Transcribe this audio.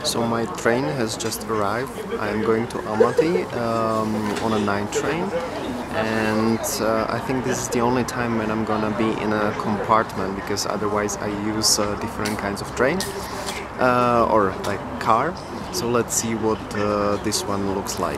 So my train has just arrived. I am going to Almaty on a night train, and I think this is the only time when I'm gonna be in a compartment, because otherwise I use different kinds of train or like car. So let's see what this one looks like.